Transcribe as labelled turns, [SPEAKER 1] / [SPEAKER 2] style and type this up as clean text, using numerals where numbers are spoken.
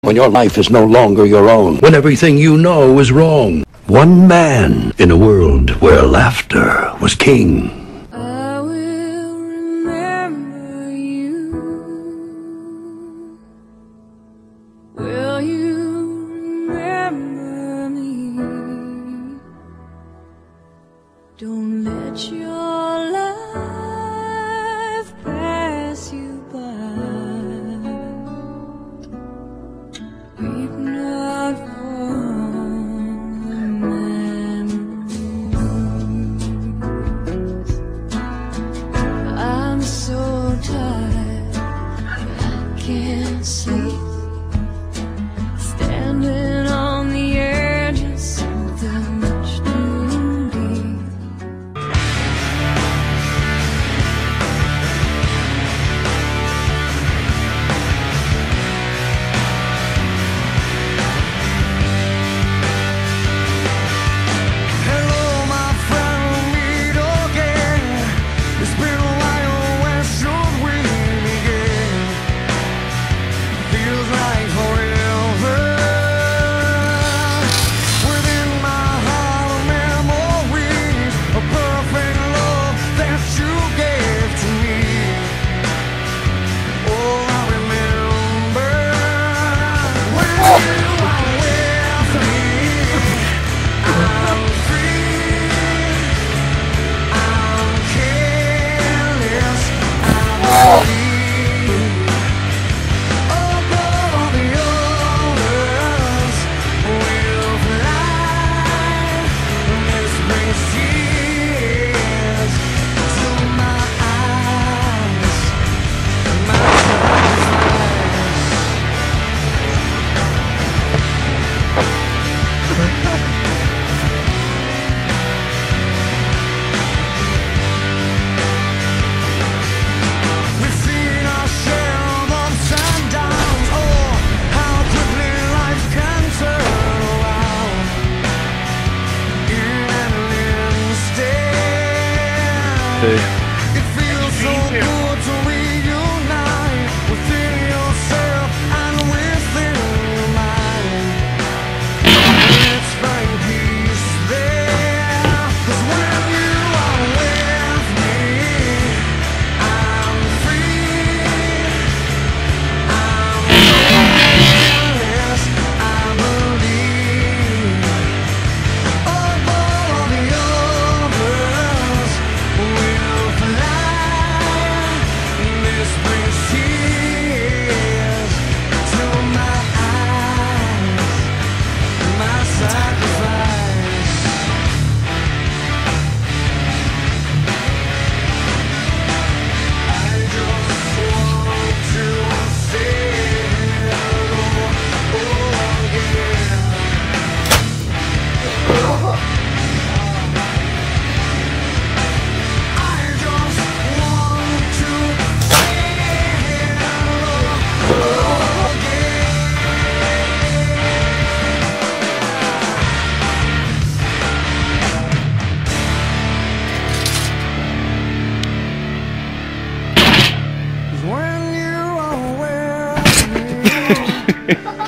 [SPEAKER 1] When your life is no longer your own. When everything you know is wrong. One man in a world where laughter was king.
[SPEAKER 2] I will remember you. Will you remember me? Don't let your life pass you by. Weep not for the memories. I'm so tired, I can't sleep. Standing on the edge of something much too deep.
[SPEAKER 3] It feels so good to reunite within yourself and within your mind. Let's find peace there, 'cause when you are with me, I'm free, I'm fearless, I believe. Above all the others, we'll fly. This brings tears to my eyes, my sacrifice. I just want to say hello again. I just want to say hello again. 'Cause when you are with me